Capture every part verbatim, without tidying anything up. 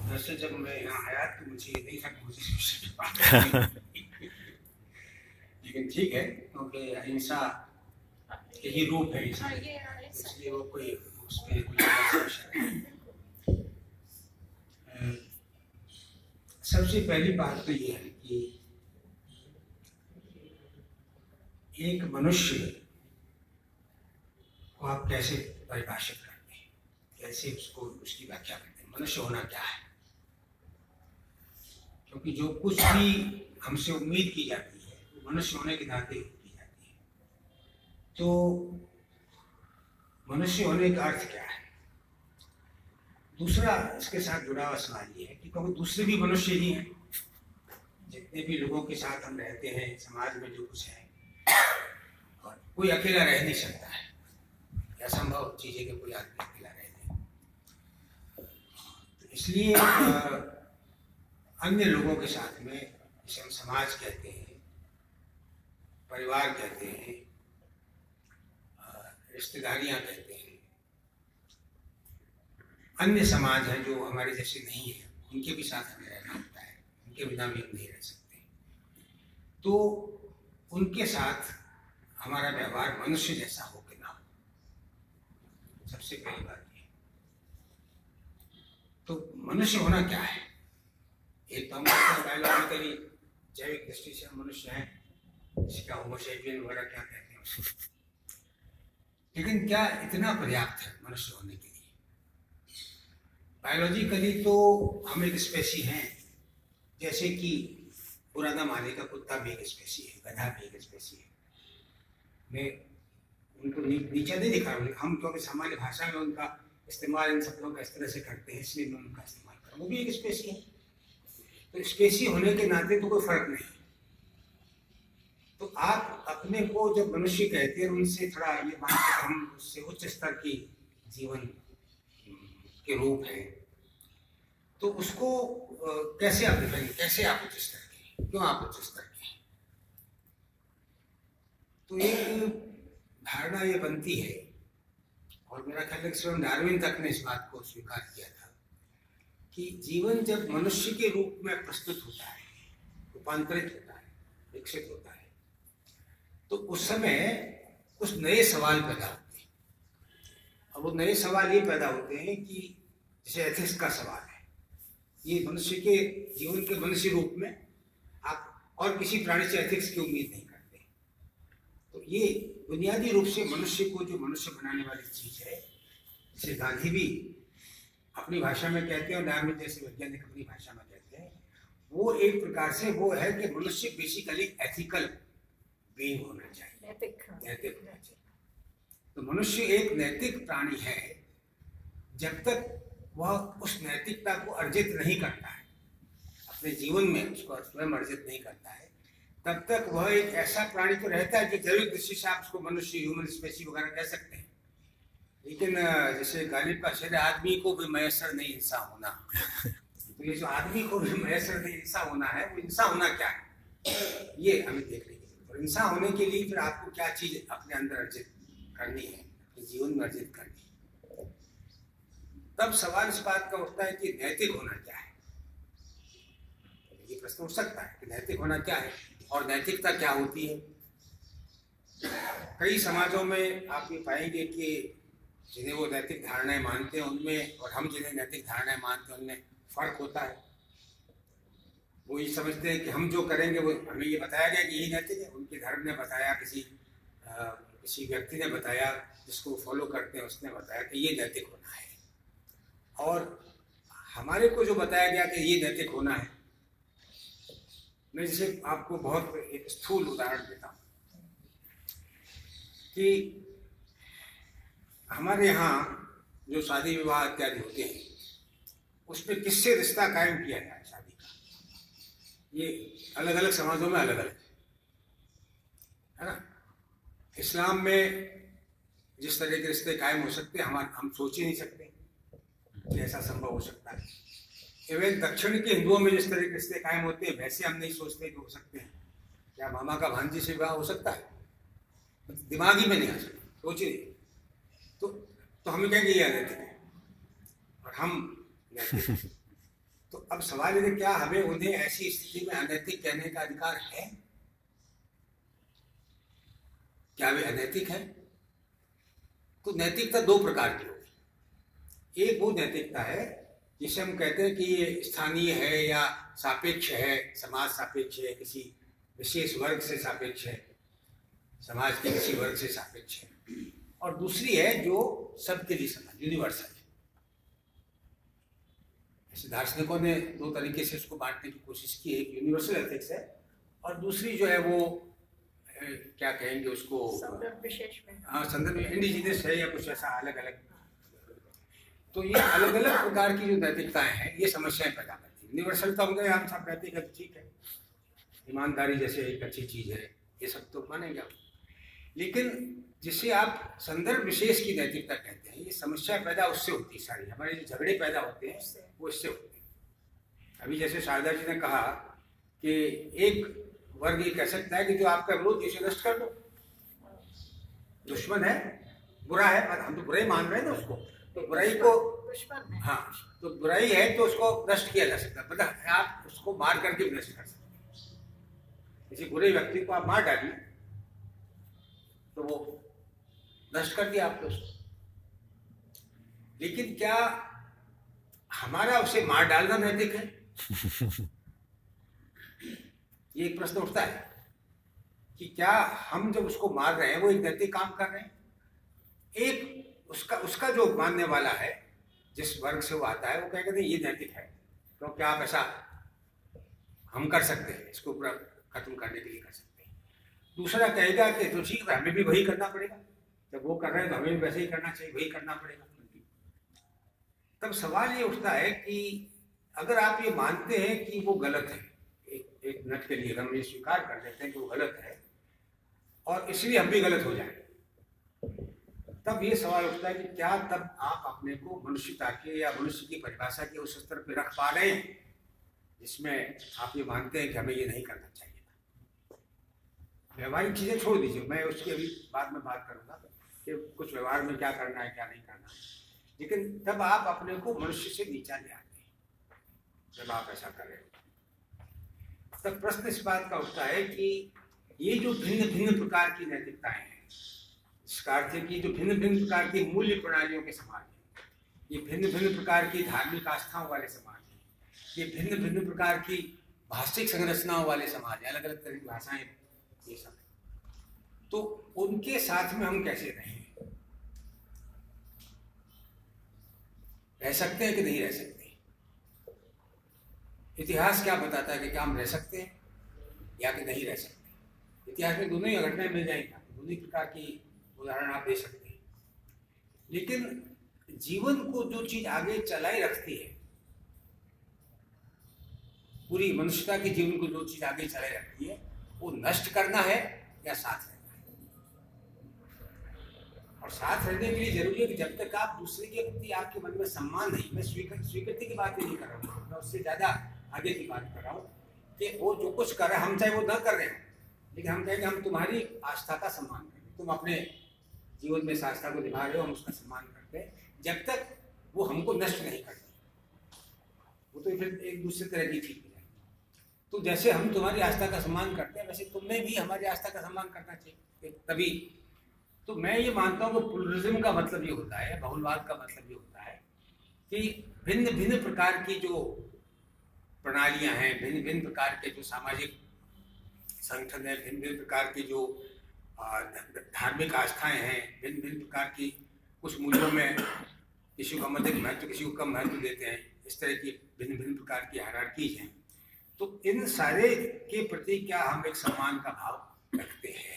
वैसे जब मैं यहाँ आया तो मुझे ये नहीं था कि मुझे शिक्षक की बात करनी। लेकिन ठीक है, क्योंकि अहिंसा यही रूप है, इसलिए वो कोई उसमें कुछ नहीं। सबसे पहली बात तो ये है कि एक मनुष्य को आप कैसे परिभाषित करते हैं, कैसे उसको उसकी व्याख्या करते हैं, मनुष्य होना क्या है। क्योंकि जो कुछ भी हमसे उम्मीद की जाती है वो मनुष्य होने के नाते की जाती है। तो मनुष्य होने का अर्थ क्या है। दूसरा इसके साथ जुड़ा हुआ सवाल ये है कि क्योंकि दूसरे भी मनुष्य ही हैं, जितने भी लोगों के साथ हम रहते हैं समाज में जो कुछ है, और कोई अकेला रह नहीं सकता है, असंभव चीज है कि कोई आदमी अकेला रह जाए। तो इसलिए अन्य लोगों के साथ में, जिसे हम समाज कहते हैं, परिवार कहते हैं, रिश्तेदारियां कहते हैं, अन्य समाज है जो हमारे जैसे नहीं है, उनके भी साथ हमें रहना होता है, उनके बिना भी हम नहीं रह सकते। तो उनके साथ हमारा व्यवहार मनुष्य जैसा हो कि ना हो, सबसे पहली बात ये। तो मनुष्य होना क्या है। एक तो हम बायोलॉजिकली जैविक दृष्टि से हम मनुष्य हैं, जिसका होमो सेपियन वगैरह क्या कहते हैं, लेकिन क्या इतना पर्याप्त है मनुष्य होने के लिए। बायोलॉजिकली तो हम एक स्पेसी हैं, जैसे कि पुराना माले का कुत्ता भी एक स्पेसी है, गधा भी एक स्पेसी है। मैं उनको नी, नीचा नहीं दिखा रहा हूँ, हम क्योंकि सामान्य भाषा में उनका इस्तेमाल इन शब्दों का इस तरह से करते हैं, इसलिए मैं उनका इस्तेमाल कर रहा हूँ। वो भी एक स्पेसी है, तो स्पेसी होने के नाते तो कोई फर्क नहीं। तो आप अपने को जब मनुष्य कहते हैं, उनसे थोड़ा ये मानते हैं हम उससे उच्च स्तर की जीवन के रूप है, तो उसको कैसे आप डिफाइन, कैसे आप उच्च स्तर के, क्यों आप उच्च स्तर के। तो एक धारणा ये बनती है, और मेरा ख्याल है कि स्वयं डार्विन तक ने इस बात को स्वीकार किया था, कि जीवन जब मनुष्य के रूप में प्रस्तुत होता है, रूपांतरित होता है, विकसित होता है, तो उस समय कुछ नए सवाल पैदा होते हैं। अब वो नए सवाल ये पैदा होते हैं कि जैसे एथिक्स का सवाल है, ये मनुष्य के जीवन के मनुष्य रूप में आप और किसी प्राणी से एथिक्स की उम्मीद नहीं करते। तो ये बुनियादी रूप से मनुष्य को जो मनुष्य बनाने वाली चीज है, जिसे गांधी भी अपनी भाषा में कहते हैं और डार्विन जैसे वैज्ञानिक अपनी भाषा में कहते हैं, वो एक प्रकार से वो है कि मनुष्य बेसिकली एथिकल बीइंग होना चाहिए, नैतिक होना चाहिए। तो मनुष्य एक नैतिक प्राणी है, जब तक वह उस नैतिकता को अर्जित नहीं करता है, अपने जीवन में उसको स्वयं अर्जित नहीं करता है, तब तक वह एक ऐसा प्राणी तो रहता है जो जैविक दृष्टि से आप उसको मनुष्य, ह्यूमन स्पेसी वगैरह कह सकते हैं। लेकिन जैसे गालिब का शेर, आदमी को भी मैसर नहीं इंसान होना। तो ये जो आदमी को भी मैसर नहीं इंसान होना है, वो इंसान होना क्या है, ये हमें देखने की जरूरत है। और इंसान होने के लिए फिर आपको क्या चीज अपने अंदर अर्जित करनी है, अपने जीवन में अर्जित करनी है। तब सवाल इस बात का उठता है कि नैतिक होना क्या है। ये प्रश्न उठ सकता है कि नैतिक होना क्या है और नैतिकता क्या होती है। कई समाजों में आप ये पाएंगे कि जिन्हें वो नैतिक धारणाएं मानते हैं उनमें और हम जिन्हें नैतिक धारणाएं मानते हैं उनमें फर्क होता है। वो ये समझते हैं कि हम जो करेंगे वो हमें ये बताया गया कि यही नैतिक है, उनके धर्म ने बताया, किसी आ, किसी व्यक्ति ने बताया, जिसको फॉलो करते हैं उसने बताया कि ये नैतिक होना है। और हमारे को जो बताया गया कि ये नैतिक होना है, मैं जैसे आपको बहुत एक स्थूल उदाहरण देता हूँ कि हमारे यहाँ जो शादी विवाह इत्यादि होते हैं, उसमें किससे रिश्ता कायम किया जाए शादी का, ये अलग अलग समाजों में अलग अलग है ना। इस्लाम में जिस तरह के रिश्ते कायम हो सकते हैं, हम हम सोच ही नहीं सकते कि ऐसा संभव हो सकता है। एवं दक्षिण के हिंदुओं में जिस तरह के रिश्ते कायम होते हैं, वैसे हम नहीं सोचते कि हो सकते हैं। क्या मामा का भांजी से विवाह हो सकता है, दिमाग ही में नहीं आ सकता, सोच ही नहीं। तो तो हमें क्या किया नैतिक है और हम नैतिक। तो अब सवाल ये क्या हमें उन्हें ऐसी स्थिति में अनैतिक कहने का अधिकार है? क्या वे अनैतिक है? तो नैतिकता दो प्रकार की होगी। एक वो नैतिकता है जिसे हम कहते हैं कि ये स्थानीय है या सापेक्ष है, समाज सापेक्ष है, किसी विशेष वर्ग से सापेक्ष है, समाज के किसी वर्ग से सापेक्ष है। और दूसरी है जो सबके लिए समान, यूनिवर्सल है। ऐसे दार्शनिकों ने दो तरीके से इसको बांटने की कोशिश की। एक यूनिवर्सल एथिक्स है और दूसरी जो है वो क्या कहेंगे उसको, संदर्भ विशेष में, हाँ संदर्भ इंडिजिनस है या कुछ ऐसा अलग अलग। तो ये अलग अलग प्रकार की जो नैतिकताएं हैं ये समस्याएं पैदा करती है। यूनिवर्सल तो हम हम सब कहते हैं ठीक है, ईमानदारी जैसे एक अच्छी चीज है, ये सब तो मानेंगे आप। लेकिन जिसे आप संदर्भ विशेष की नैतिकता कहते हैं, ये समस्या पैदा उससे होती है। सारी हमारे जो झगड़े पैदा होते हैं वो इससे होते हैं। अभी जैसे शारदा जी ने कहा कि एक वर्ग ये कह सकता है कि जो आपका विरोध इसे नष्ट कर दो, दुश्मन है, बुरा है, हम तो बुराई मान रहे हैं ना उसको, तो बुराई को दुश्मन है, हाँ तो बुराई है तो उसको नष्ट किया जा सकता है। मतलब आप उसको मार करके भी नष्ट कर सकते हैं। किसी बुरे व्यक्ति को आप मार डालिए तो वो नष्ट कर दिया आपने उसको। लेकिन क्या हमारा उसे मार डालना नैतिक है? ये एक प्रश्न उठता है कि क्या हम जब उसको मार रहे हैं वो एक नैतिक काम कर रहे हैं? एक उसका उसका जो मानने वाला है, जिस वर्ग से वो आता है, वो कहेगा नहीं ये नैतिक है, तो क्या आप ऐसा हम कर सकते हैं, इसको पूरा खत्म करने के लिए कर सकते हैं। दूसरा कहेगा कि तो ठीक है हमें भी वही करना पड़ेगा, जब वो कर रहे हैं तो हमें भी वैसे ही करना चाहिए, वही करना पड़ेगा। तब सवाल ये उठता है कि अगर आप ये मानते हैं कि वो गलत है, एक एक मिनट के लिए हम ये स्वीकार कर लेते हैं कि वो गलत है और इसलिए हम भी गलत हो जाएंगे, तब ये सवाल उठता है कि क्या तब आप अपने को मनुष्यता के या मनुष्य की परिभाषा के उस स्तर पर रख पा रहे हैं जिसमें आप ये मानते हैं कि हमें ये नहीं करना चाहिए था। व्यवहारिक चीजें छोड़ दीजिए, मैं उसकी अभी बाद में बात करूंगा कि कुछ व्यवहार में क्या करना है क्या नहीं करना है, लेकिन तब आप अपने को मनुष्य से नीचा ले आते हैं जब आप ऐसा करें। तब प्रश्न इस बात का उठता है कि ये जो भिन्न भिन्न प्रकार की नैतिकताएं हैं, इसका अर्थ है कि जो भिन्न भिन्न प्रकार की मूल्य प्रणालियों के समाज है, ये भिन्न भिन्न प्रकार की धार्मिक आस्थाओं वाले समाज है, ये भिन्न भिन्न प्रकार की भाषिक संरचनाओं वाले समाज है, अलग अलग तरह की भाषाएं, ये सब, तो उनके साथ में हम कैसे रहें? रह सकते हैं कि नहीं रह सकते? इतिहास क्या बताता है कि क्या हम रह सकते हैं या कि नहीं रह सकते? इतिहास में दोनों ही घटनाएं मिल जाएंगी, दोनों ही प्रकार की उदाहरण आप दे सकते हैं। लेकिन जीवन को जो चीज आगे चलाई रखती है, पूरी मनुष्यता के जीवन को जो चीज आगे चलाई रखती है, वो नष्ट करना है या साथ रहना है? और साथ रहने के लिए जरूरी है कि जब तक आप दूसरे के प्रति आपके मन में सम्मान नहीं, मैं स्वीकृति स्वीकृति की बात नहीं कर रहा हूँ, मैं उससे ज्यादा आगे की बात कर रहा हूँ कि वो जो कुछ कर रहे हैं, हम चाहे वो न कर रहे हैं, लेकिन हम कहेंगे हम तुम्हारी आस्था का सम्मान करें, तुम अपने जीवन में आस्था को निभा रहे हो, हम उसका सम्मान करते हैं जब तक वो हमको नष्ट नहीं करती, वो तो फिर एक दूसरे तरह की ठीक है। तो जैसे हम तुम्हारी आस्था का सम्मान करते हैं वैसे तुम्हें भी हमारी आस्था का सम्मान करना चाहिए, तभी। तो मैं ये मानता हूँ कि प्लुरलिज्म का मतलब ये होता है, बहुलवाद का मतलब ये होता है कि भिन्न भिन्न प्रकार की जो प्रणालियां हैं, भिन्न भिन्न प्रकार के जो सामाजिक संगठन है, भिन्न भिन्न प्रकार की जो धार्मिक आस्थाएं हैं, भिन्न भिन्न प्रकार की कुछ मूल्यों में किसी को हम अधिक महत्व किसी को कम महत्व देते हैं, इस तरह की भिन्न भिन्न प्रकार की हायरार्कीज हैं। तो इन सारे के प्रति क्या हम एक सम्मान का भाव रखते हैं?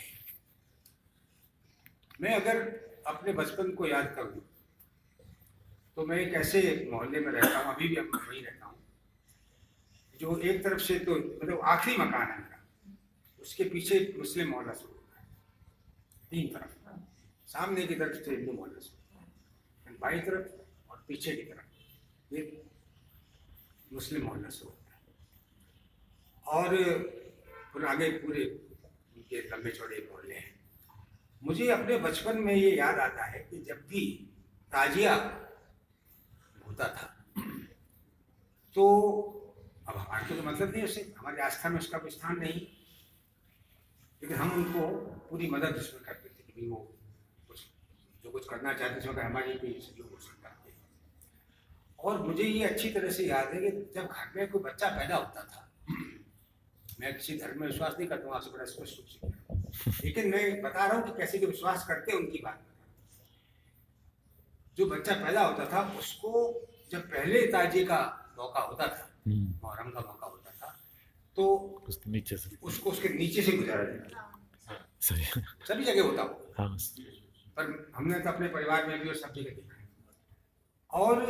मैं अगर अपने बचपन को याद करूं तो मैं एक ऐसे मोहल्ले में रहता हूं, अभी भी अब वहीं रहता हूं, जो एक तरफ से तो मतलब आखिरी मकान है मेरा, उसके पीछे मुस्लिम मोहल्ला शुरू होता है, तीन तरफ, सामने की तरफ से हिंदू मोहल्ला शुरू होता है, बाई तरफ और पीछे की तरफ ये मुस्लिम मोहल्ला शुरू होता है, और फिर आगे पूरे उनके लंबे चौड़े मोहल्ले हैं। मुझे अपने बचपन में ये याद आता है कि जब भी ताजिया होता था तो अब हमारे को तो मतलब नहीं उससे, हमारी आस्था में उसका कोई स्थान नहीं, लेकिन हम उनको पूरी मदद उसमें करते थे कि भाई वो कुछ जो कुछ करना चाहते थे अगर हमारी भी सहयोग हो सकता है। और मुझे ये अच्छी तरह से याद है कि जब घर में कोई बच्चा पैदा होता था, मैं किसी धर्म में विश्वास नहीं करता हूँ, आपसे बड़ा स्पष्ट रूप से, लेकिन मैं बता रहा हूँ कि कैसे के विश्वास करते हैं उनकी बात बता रहा हूँ। जो बच्चा पैदा होता था उसको जब पहले ताजिए का मौका होता था, मुहर्रम का मौका होता था, तो उसके नीचे से उसको उसके नीचे से गुजारा जाता। सही, सभी जगह होता हो, हाँ, पर हमने तो अपने परिवार में भी और सब जगह देखा है। और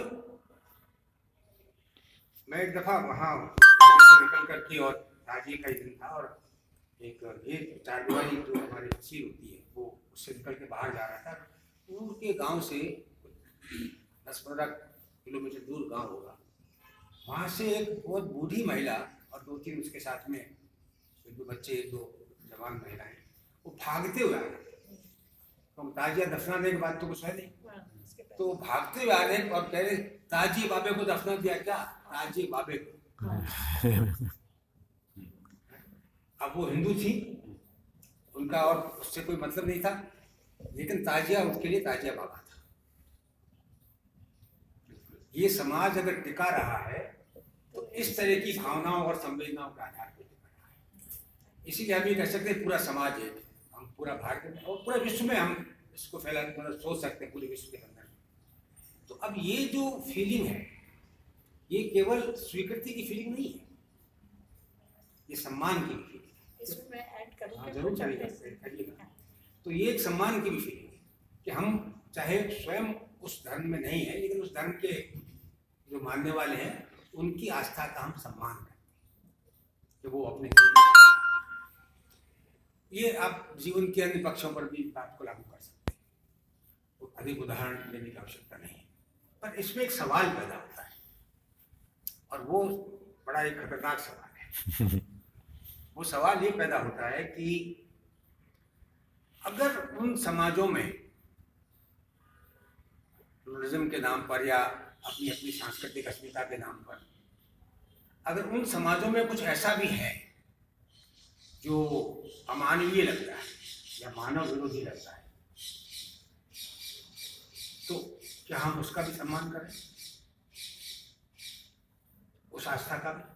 मैं एक दफा वहाँ से निकल करके, और ताजिए का ही दिन था, और एक ये चार दीवारी जो हमारी तस्वीर होती है वो उससे निकल के बाहर जा रहा था। दूर के गांव से दस पंद्रह किलोमीटर दूर गांव होगा, वहाँ से एक बहुत बूढ़ी महिला और दो तीन उसके साथ में एक दो बच्चे, एक दो जवान महिलाएं, वो भागते हुए आ रहे। तो ताजिया दफनाने के बाद तो कुछ है नहीं, तो भागते हुए आ रहे और कह रहे ताजी बाबे को दफना दिया क्या, ताजी बाबे को। अब वो हिंदू थी, उनका और उससे कोई मतलब नहीं था, लेकिन ताजिया उसके लिए ताजिया बाबा था। ये समाज अगर टिका रहा है तो इस तरह की भावनाओं और संवेदनाओं के आधार पर टिका रहा है। इसीलिए हम ये कह सकते हैं पूरा समाज है, हम पूरा भारत में और पूरा विश्व में हम इसको फैला मतलब सोच सकते हैं पूरे विश्व के अंदर। तो अब ये जो फीलिंग है ये केवल स्वीकृति की फीलिंग नहीं है, ये सम्मान की भी फीलिंग है। इसमें मैं ऐड करूंगा, हाँ जरूर करिएगा। तो ये एक सम्मान की भी फीलिंग है कि हम चाहे स्वयं उस धर्म में नहीं है, लेकिन उस धर्म के जो मानने वाले हैं उनकी आस्था का हम सम्मान करते हैं कि वो अपने। ये आप जीवन के अन्य पक्षों पर भी बात को लागू कर सकते हैं, तो अधिक उदाहरण देने की आवश्यकता नहीं है, पर इसमें एक सवाल पैदा होता है और वो बड़ा एक खतरनाक सवाल है। वो सवाल ये पैदा होता है कि अगर उन समाजों में प्लुरलिज्म के नाम पर या अपनी अपनी सांस्कृतिक अस्मिता के नाम पर अगर उन समाजों में कुछ ऐसा भी है जो अमानवीय लगता है या मानव विरोधी लगता है, तो क्या हम उसका भी सम्मान करें, उस आस्था का भी?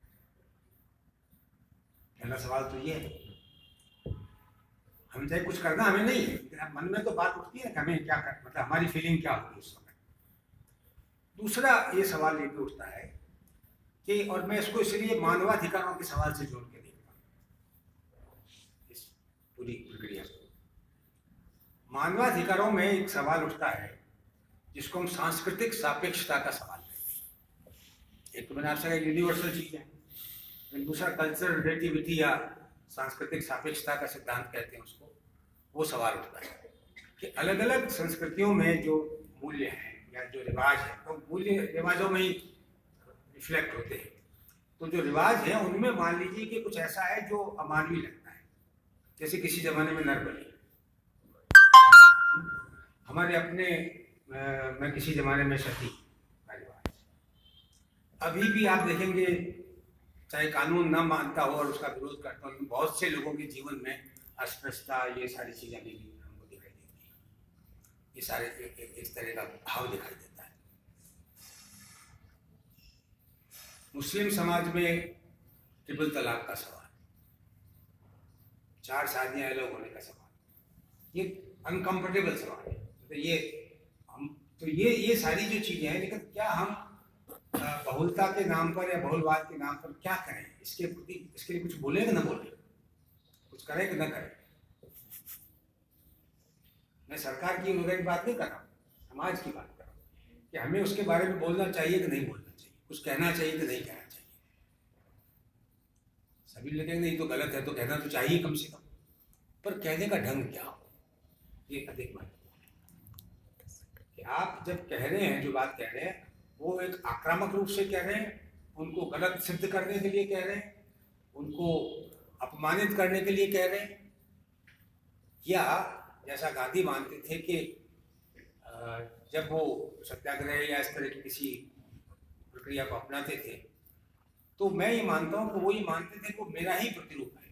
पहला सवाल तो ये है। हम चाहे कुछ करना हमें नहीं है, लेकिन मन में तो बात उठती है कि हमें क्या कर, मतलब हमारी फीलिंग क्या होगी उस समय। दूसरा ये सवाल ये भी उठता है कि, और मैं इसको इसलिए मानवाधिकारों के सवाल से जोड़ के देखता हूँ इस पूरी प्रक्रिया को। मानवाधिकारों में एक सवाल उठता है जिसको हम सांस्कृतिक सापेक्षता का सवाल कहते हैं। एक तो मैंने आपसे कहा यूनिवर्सल चीज है, दूसरा कल्चरल रिलेटिविटी या सांस्कृतिक सापेक्षता का सिद्धांत कहते हैं उसको। वो सवाल उठता है कि अलग अलग संस्कृतियों में जो मूल्य हैं या जो रिवाज है, तो मूल्य रिवाजों में ही रिफ्लेक्ट होते हैं। तो जो रिवाज है उनमें मान लीजिए कि कुछ ऐसा है जो अमानवीय लगता है, जैसे किसी जमाने में नरबली, हमारे अपने आ, मैं किसी जमाने में सती का रिवाज। अभी भी आप देखेंगे चाहे कानून ना मानता हो और उसका विरोध करता हो, बहुत से लोगों के जीवन में अस्पृश्यता ये सारी चीजें भी हमको दिखाई देती है। ये सारे एक, एक, इस तरह का भाव दिखाई देता है। मुस्लिम समाज में ट्रिपल तलाक का सवाल, चार शादियां अलग होने का सवाल, ये अनकंफर्टेबल सवाल है। तो ये हम तो ये ये सारी जो चीजें हैं, लेकिन क्या हम बहुलता के नाम पर या बहुलवाद के नाम पर क्या करें, इसके प्रति इसके लिए कुछ बोले कि ना बोले, कुछ करें कि ना करें। मैं सरकार की वगैरह की बात नहीं कर रहा हूँ, समाज की बात कर रहा हूँ कि हमें उसके बारे में बोलना चाहिए कि नहीं बोलना चाहिए, कुछ कहना चाहिए कि नहीं कहना चाहिए। सभी लगेंगे नहीं तो गलत है, तो कहना तो चाहिए कम से कम, पर कहने का ढंग क्या हो, ये अधिक महत्वपूर्ण है। कि आप जब कह रहे हैं, जो बात कह रहे हैं वो एक आक्रामक रूप से कह रहे हैं, उनको गलत सिद्ध करने के लिए कह रहे हैं, उनको अपमानित करने के लिए कह रहे हैं, या जैसा गांधी मानते थे कि जब वो सत्याग्रह या इस तरह की किसी प्रक्रिया को अपनाते थे, तो मैं ये मानता हूँ कि वो ये मानते थे कि वो मेरा ही प्रतिरूप है,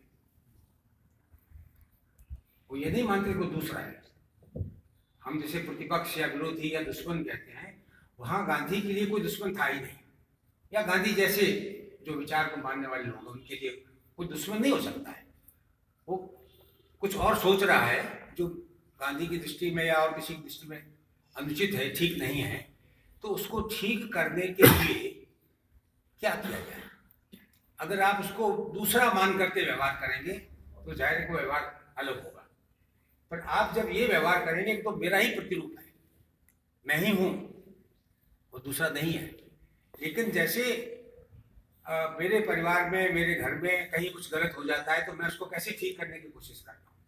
वो ये नहीं मानते कोई दूसरा है। हम जैसे प्रतिपक्ष या विरोधी या दुश्मन कहते हैं, वहाँ गांधी के लिए कोई दुश्मन था ही नहीं, या गांधी जैसे जो विचार को मानने वाले लोग उनके लिए कोई दुश्मन नहीं हो सकता है। वो कुछ और सोच रहा है जो गांधी की दृष्टि में या और किसी की दृष्टि में अनुचित है, ठीक नहीं है, तो उसको ठीक करने के लिए क्या किया जाए। अगर आप उसको दूसरा मान करके व्यवहार करेंगे तो जाहिर है व्यवहार अलग होगा, पर आप जब ये व्यवहार करेंगे तो मेरा ही प्रतिरूप है, मैं ही हूं, वो दूसरा नहीं है। लेकिन जैसे आ, मेरे परिवार में, मेरे घर में कहीं कुछ गलत हो जाता है तो मैं उसको कैसे ठीक करने की कोशिश करता हूँ।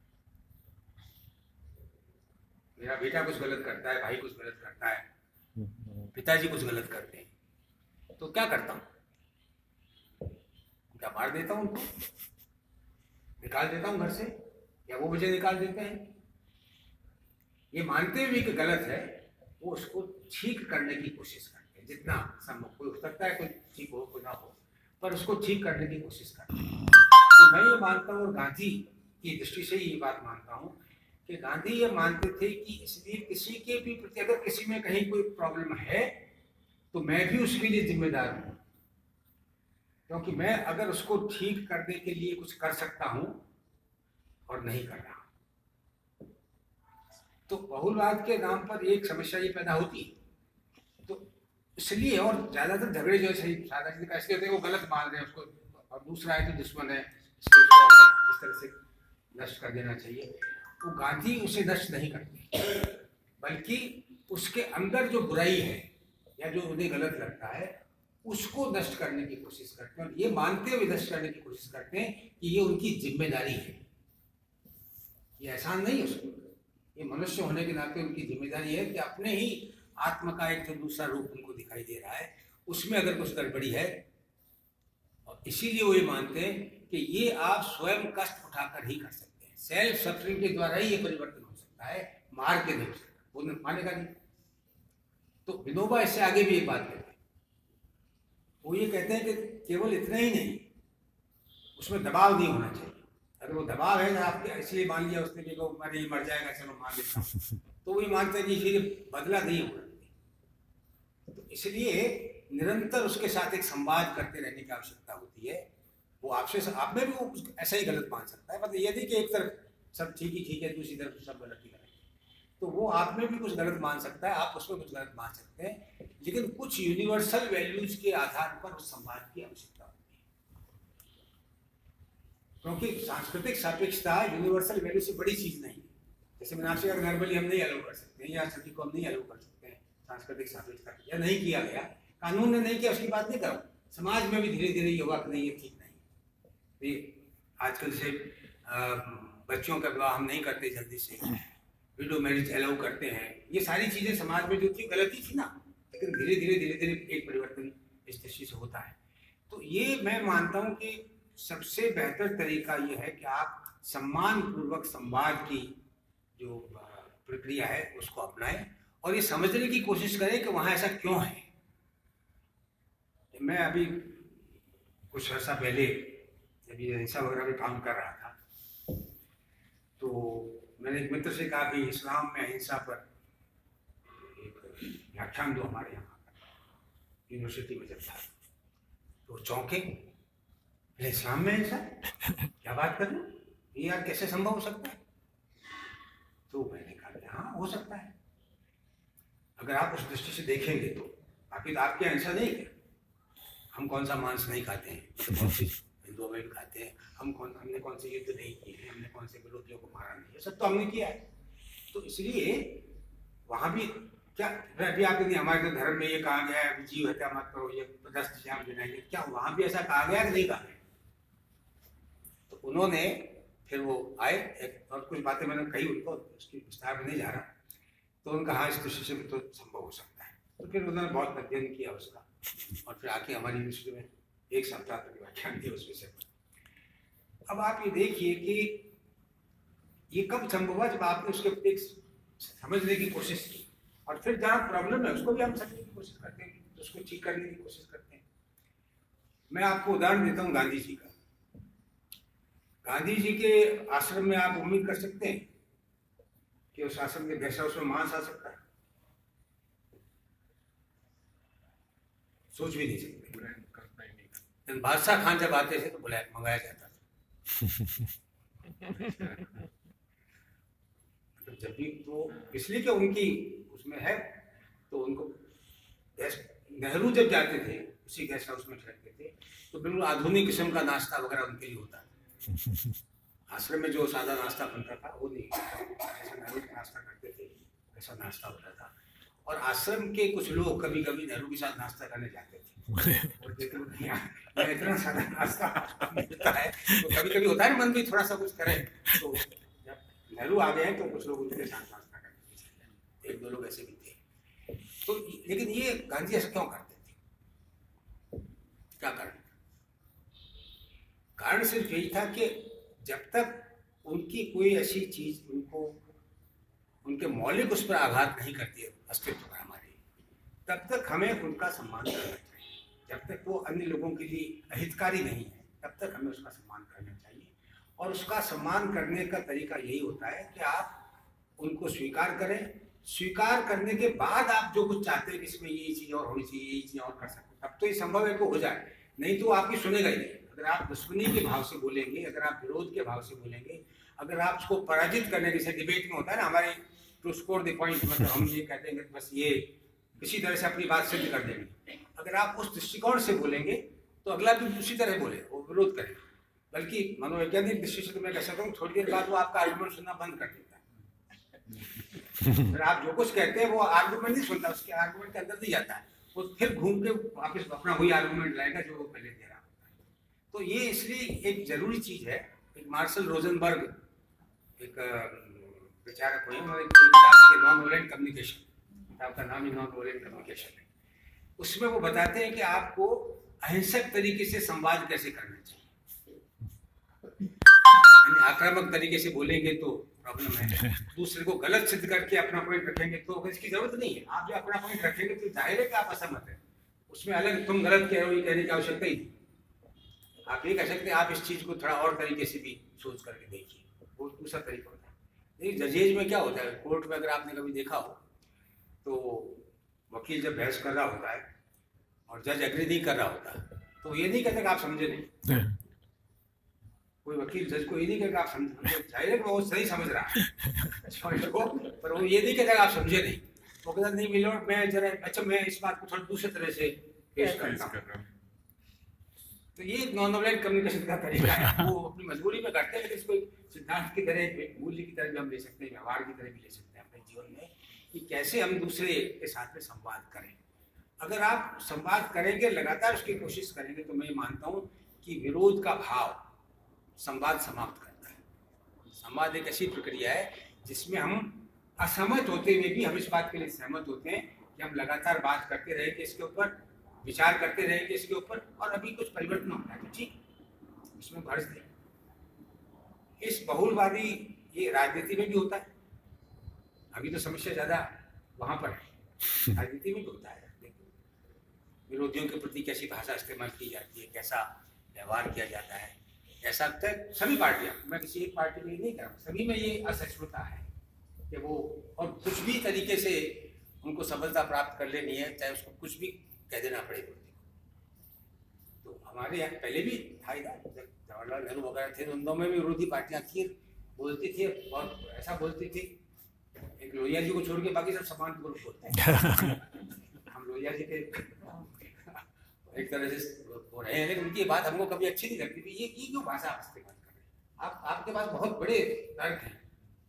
मेरा बेटा कुछ गलत करता है, भाई कुछ गलत करता है, पिताजी कुछ गलत करते हैं, तो क्या करता हूँ, क्या मार देता हूँ उनको, निकाल देता हूँ घर से, या वो मुझे निकाल देते हैं। ये मानते हुए कि गलत है, वो उसको ठीक करने की कोशिश करते हैं जितना संभव। कोई हो सकता है कोई ठीक हो, कोई ना हो, पर उसको ठीक करने की कोशिश करते हैं। तो मैं ये मानता हूँ, और गांधी की दृष्टि से ये बात मानता हूँ कि गांधी ये मानते थे कि इसलिए किसी के भी प्रति अगर किसी में कहीं कोई प्रॉब्लम है तो मैं भी उसके लिए जिम्मेदार हूँ, क्योंकि मैं अगर उसको ठीक करने के लिए कुछ कर सकता हूँ और नहीं कर रहा, तो बहुलवाद के नाम पर एक समस्या ये पैदा होती है। तो इसलिए, और ज्यादातर झगड़े जो है सादा चीज का इसलिए होते हैं, वो गलत मान रहे हैं उसको, और दूसरा है तो दुश्मन है, इसलिए उसको इस तरह से नष्ट कर देना चाहिए। वो गांधी उसे नष्ट नहीं करते, बल्कि उसके अंदर जो बुराई है या जो उन्हें गलत लगता है उसको नष्ट करने की कोशिश करते हैं, और ये मानते हुए नष्ट करने की कोशिश करते हैं कि ये उनकी जिम्मेदारी है। ये एहसान नहीं है उसको, ये मनुष्य होने के नाते उनकी जिम्मेदारी है कि अपने ही आत्मा का एक जो दूसरा रूप उनको दिखाई दे रहा है उसमें अगर कुछ गड़बड़ी है, और इसीलिए वो ये मानते हैं कि ये आप स्वयं कष्ट उठाकर ही कर सकते हैं, सेल्फ सफरिंग के द्वारा ही ये परिवर्तन हो सकता है, मार के नहीं हो सकता, वो मानेगा नहीं। तो विनोबा इससे आगे भी एक बात कहते हैं, वो ये कहते हैं कि केवल इतना ही नहीं, उसमें दबाव नहीं होना चाहिए। अगर वो दबाव है ना आपके, इसलिए मान लिया उसने कि मैंने ये मर जाएगा चलो मान लेता हूँ, तो वही मानते हैं कि फिर बदला नहीं होगा। तो इसलिए निरंतर उसके साथ एक संवाद करते रहने की आवश्यकता होती है। वो आपसे, आप में भी वो ऐसा ही गलत मान सकता है, मतलब ये नहीं कि एक तरफ सब ठीक ही ठीक है, दूसरी तरफ सब गलत ही गलत है। तो वो आप में भी कुछ गलत मान सकता है, आप उसमें कुछ गलत मान सकते हैं, लेकिन कुछ यूनिवर्सल वैल्यूज के आधार पर उस संवाद की आवश्यकता होती है, क्योंकि सांस्कृतिक सापेक्षता यूनिवर्सल वैल्यू से बड़ी चीज नहीं है। जैसे मैंने आपसे कहा नॉर्मली हम नहीं अलाउ कर सकते हैं, या सभी को हम नहीं अलाउ कर सकते हैं सांस्कृतिक सापेक्षता, या नहीं किया गया, कानून ने नहीं किया, उसकी बात नहीं करो, समाज में भी धीरे धीरे ये हुआ कि नहीं ये ठीक नहीं। आजकल से बच्चों का विवाह हम नहीं करते जल्दी से, विडो मैरिज अलाउ करते हैं, ये सारी चीजें समाज में जो थी गलती थी ना, लेकिन धीरे धीरे धीरे धीरे एक परिवर्तन इस दृष्टि से होता है। तो ये मैं मानता हूँ कि सबसे बेहतर तरीका ये है कि आप सम्मान पूर्वक संवाद की जो प्रक्रिया है उसको अपनाएं, और ये समझने की कोशिश करें कि वहाँ ऐसा क्यों है। मैं अभी कुछ अर्सा पहले जब ये हिंसा वगैरह में काम कर रहा था, तो मैंने एक मित्र से कहा कि इस्लाम में अहिंसा पर एक व्याख्यान दो हमारे यहाँ यूनिवर्सिटी में जब था, तो चौंके, इस्लाम में अहिंसा क्या बात कर रहे हो, ये यार कैसे संभव हो सकता है। तो मैंने कहा हाँ हो सकता है, अगर आप उस दृष्टि से देखेंगे तो। बाकी तो आपकी अहिंसा नहीं है, हम कौन सा मांस नहीं खाते हैं, तो हिंदुओं में भी खाते हैं, हम कौन हमने कौन से युद्ध नहीं किए हैं, हमने कौन से विरोधियों को मारा नहीं है, सब तो हमने किया है। तो इसलिए वहाँ भी क्या अभी आपके नहीं, हमारे तो धर्म में ये कहा गया है जीव हत्या मत करो, ये दस श्याम गिनाएंगे, क्या वहाँ भी ऐसा कहा गया कि नहीं कहा गया। तो उन्होंने फिर वो आए एक, और कुछ बातें मैंने कही उनको, उसकी विस्तार में नहीं जा रहा, तो उनका हाँ इस दृष्टि से भी तो संभव हो सकता है। तो फिर उन्होंने बहुत अध्ययन किया उसका, और फिर आके हमारी यूनिवर्सिटी में एक सप्ताह तक व्याख्यान दिया उस विषय पर। अब आप ये देखिए कि ये कब संभव हुआ, जब आपने उसके प्रति समझने की कोशिश की, और फिर जहाँ प्रॉब्लम है उसको भी हम समझने की कोशिश करते हैं, तो उसको ठीक करने की कोशिश करते हैं। मैं आपको उदाहरण देता हूँ गांधी जी का। गांधी जी के आश्रम में आप उम्मीद कर सकते हैं कि उस आश्रम के गेस्ट हाउस में मांस आ सकता है? सोच भी नहीं सकते। बादशाह खान जब आते थे तो बुलाया मंगाया जाता था। तो जब भी तो इसलिए कि उनकी उसमें है, तो उनको नेहरू जब जाते थे उसी गेस्ट हाउस में ठहरते थे तो बिल्कुल आधुनिक किस्म का नाश्ता वगैरह उनके लिए होता था। आश्रम में जो सादा नाश्ता बनता था वो नहीं, ऐसा नेहरू नाश्ता करते थे, ऐसा नाश्ता होता था। और आश्रम के कुछ लोग कभी कभी नेहरू के साथ नाश्ता करने जाते थे और देखते थे इतना सादा नाश्ता मिलता है, तो कभी कभी होता है ना मन भी थोड़ा सा कुछ करे, तो जब नेहरू आ गए तो कुछ लोग उनके साथ नाश्ता करते थे, एक दो लोग ऐसे भी थे। तो लेकिन ये गांधी ऐसा क्यों करते थे? क्या कारण? कारण सिर्फ यही था कि जब तक उनकी कोई ऐसी चीज उनको उनके मौलिक उस पर आघात नहीं करती है अस्तित्व पर हमारे, तब तक हमें उनका सम्मान करना चाहिए। जब तक वो अन्य लोगों के लिए अहितकारी नहीं है तब तक हमें उसका सम्मान करना चाहिए। और उसका सम्मान करने का तरीका यही होता है कि आप उनको स्वीकार करें, स्वीकार करने के बाद आप जो कुछ चाहते हैं कि इसमें ये चीज़ और होनी चाहिए, ये चीज़ और कर सकते हैं, तब तो ये संभव है कि हो जाए, नहीं तो आपकी सुनेगा ही नहीं। अगर आप दुश्मनी के भाव से बोलेंगे, अगर आप विरोध के भाव से बोलेंगे, अगर आप उसको पराजित करने जैसे डिबेट में होता है ना, हमारे टू स्कोर द पॉइंट, मतलब हम ये कहते हैं कि बस ये किसी तरह से अपनी बात सिद्ध कर देंगे, अगर आप उस दृष्टिकोण से बोलेंगे तो अगला भी उसी तरह बोले, वो विरोध करेगा। बल्कि मनोवैज्ञानिक दृष्टि से तो मैं कह सकता हूँ थोड़ी देर बाद वो आपका आर्गुमेंट सुनना बंद कर देता है। फिर आप जो कुछ कहते हैं वो आर्गुमेंट नहीं सुनता, उसके आर्गुमेंट के अंदर नहीं जाता है, वो फिर घूम के वापस अपना वही आर्गुमेंट लाएगा जो वो पहले दे रहा होता है। तो ये इसलिए एक जरूरी चीज है। एक मार्शल रोजनबर्ग एक विचारक हुए, उन्होंने एक किताब के नॉन वायलेंट कम्युनिकेशन, किताब का नाम ही नॉन वायलेंट कम्युनिकेशन है। उसमें वो बताते हैं कि आपको अहिंसक तरीके से संवाद कैसे करना चाहिए। आक्रामक तरीके से बोलेंगे तो प्रॉब्लम है, दूसरे को गलत सिद्ध करके अपना पॉइंट रखेंगे तो इसकी जरूरत नहीं है। आप जो अपना पॉइंट रखेंगे तो जाहिर है कि आप असहमत है, उसमें अलग तुम गलत कह रहे हो ये कहने की आवश्यकता ही नहीं। आप ये कह सकते हैं आप इस चीज को थोड़ा और तरीके से भी सोच करके देखिए, वो दूसरा तरीका होता है। लेकिन जजेज में क्या होता है, कोर्ट में अगर आपने कभी देखा हो तो वकील जब बहस कर रहा होता है और जज एग्री नहीं कर रहा होता तो ये नहीं कहता कि आप समझे नहीं। कोई वकील जज को ये नहीं कहता आप समझे, जाहिर है वो सही समझ रहा है को, पर वो ये नहीं कहता आप समझे नहीं। वो कहता नहीं मिलोड मैं जरा अच्छा मैं इस बात को थोड़ा दूसरे तरह से पेश करता हूँ। तो ये नॉन वायलेंट कम्युनिकेशन का तरीका है, वो अपनी मजबूरी में करते हैं, लेकिन इसको सिद्धांत की तरह, मूल्य की तरह भी हम ले सकते हैं, व्यवहार की तरह भी ले सकते हैं अपने जीवन में, कि कैसे हम दूसरे के साथ में संवाद करें। अगर आप संवाद करेंगे, लगातार उसकी कोशिश करेंगे, तो मैं मानता हूँ कि विरोध का भाव संवाद समाप्त करता है। संवाद एक ऐसी प्रक्रिया है जिसमें हम असहमत होते हुए भी हम इस बात के लिए सहमत होते हैं कि हम लगातार बात करते रहेंगे इसके ऊपर, विचार करते रहेंगे इसके ऊपर, और अभी कुछ परिवर्तन होता है तो ठीक, इसमें भर्ज नहीं। इस बहुलवादी ये राजनीति में भी होता है, अभी तो समस्या ज्यादा वहां पर है, राजनीति में भी होता है। विरोधियों के प्रति कैसी भाषा इस्तेमाल की जाती है, कैसा व्यवहार किया जाता है, ऐसा तक सभी पार्टियां, मैं किसी एक पार्टी में नहीं कर रहा हूँ, सभी में ये असहिष्णुता है कि वो और कुछ भी तरीके से उनको सफलता प्राप्त कर लेनी है, चाहे उसको कुछ भी कह देना पड़े विरोधी को। तो हमारे यहाँ पहले भी था, जवाहरलाल नेहरू वगैरह थे, उन दोनों में भी विरोधी पार्टियां थी, बोलती थी और ऐसा बोलती थी, एक लोहिया जी को छोड़ के बाकी सब समान ग्रुप होते हैं। हम लोहिया जी के एक तरह से हो रहे हैं, लेकिन उनकी बात हमको कभी अच्छी नहीं लगती थी। ये ये क्यों भाषा आप इस्तेमाल कर रहे हैं? आप आपके पास बहुत बड़े तर्क हैं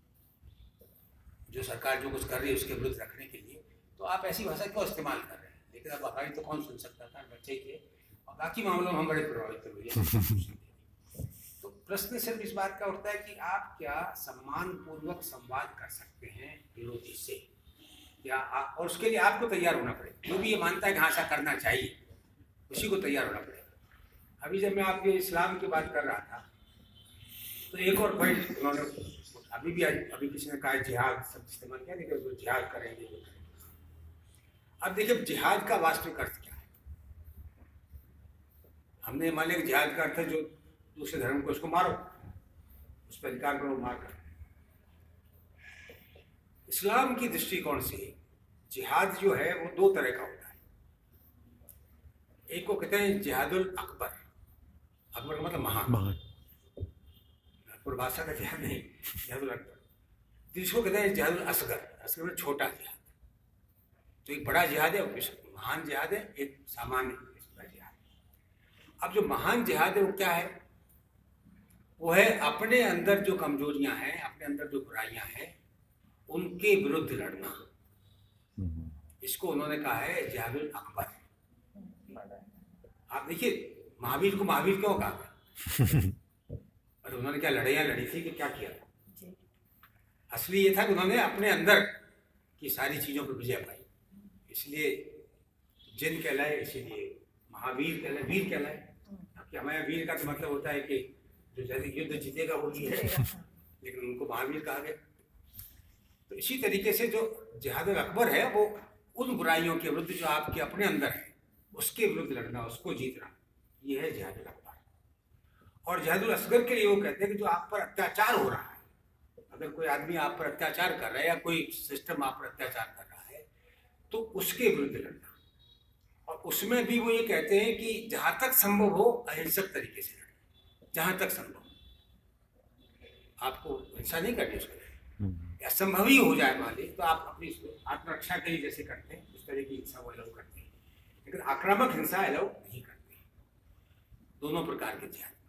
जो सरकार जो कुछ कर रही है उसके विरुद्ध रखने के लिए, तो आप ऐसी भाषा क्यों इस्तेमाल कर रहे हैं? लेकिन अब अकाली तो कौन सुन सकता था, बच्चे के, और बाकी मामलों में हम बड़े प्रभावित हुए। तो प्रश्न सिर्फ इस बात का उठता है कि आप क्या सम्मान पूर्वक संवाद कर सकते हैं विरोधी से, क्या आप, और उसके लिए आपको तैयार होना पड़ेगा। जो भी ये मानता है कि हाँ ऐसा करना चाहिए, उसी को तैयार होना पड़ेगा। अभी जब मैं आपके इस्लाम की बात कर रहा था तो एक और पॉइंट उन्होंने अभी भी अभी किसी ने कहा जिहाद शब्द इस्तेमाल किया, लेकिन वो जिहाद करेंगे वो करेंगे। अब देखिए जिहाद का वास्तविक अर्थ क्या है। हमने मान लिया जिहाद का अर्थ है जो दूसरे धर्म को उसको मारो, उस पर अधिकार करो, मार कर। इस्लाम की दृष्टिकोण से जिहाद जो है वो दो तरह का होता है। एक को कहते हैं जिहादुल अकबर, अकबर का मतलब महान, महान भाषा का जिहाद नहीं, जिहादुल अकबर। जिसको कहते हैं जिहादुल असगर, असगर में छोटा जिहाद। तो एक बड़ा जिहाद है, महान जिहाद है, एक सामान्य जिहाद। अब जो महान जिहाद है वो क्या है? वो है अपने अंदर जो कमजोरियां हैं, अपने अंदर जो बुराइयां हैं, उनके विरुद्ध लड़ना। इसको उन्होंने कहा है जिहादुल अकबर। आप देखिए महावीर को महावीर क्यों कहा? और उन्होंने क्या लड़ाइयाँ लड़ी थी कि क्या किया था? असली ये था कि उन्होंने अपने अंदर की सारी चीजों पर विजय पाई, इसलिए जिन कहलाए, इसीलिए महावीर कहलाए, वीर कहलाए। कि हमारे वीर का तो मतलब होता है कि जो जैसे युद्ध जीतेगा वो वीर है, लेकिन उनको महावीर कहा गया। तो इसी तरीके से जो जिहादुल अकबर है वो उन बुराइयों के विरुद्ध जो आपके अपने अंदर है उसके विरुद्ध लड़ना, उसको जीतना, ये है जिहादुल अकबर। और जिहादुल असगर के लिए वो कहते हैं कि जो आप पर अत्याचार हो रहा है, अगर कोई आदमी आप पर अत्याचार कर रहा है या कोई सिस्टम आप पर अत्याचार कर रहा है तो उसके विरुद्ध लड़ना। और उसमें भी वो ये कहते हैं कि जहां तक संभव हो अहिंसक तरीके से लड़ना, जहां तक संभव। आपको हिंसा नहीं करनी उसके लिए, असंभव ही हो जाए मान ली तो आप अपनी आत्मरक्षा के लिए जैसे करते हैं उस तरह की हिंसा वो अलाउ करते हैं, लेकिन आक्रामक हिंसा अलाउ नहीं करते। दोनों प्रकार के जिहाद।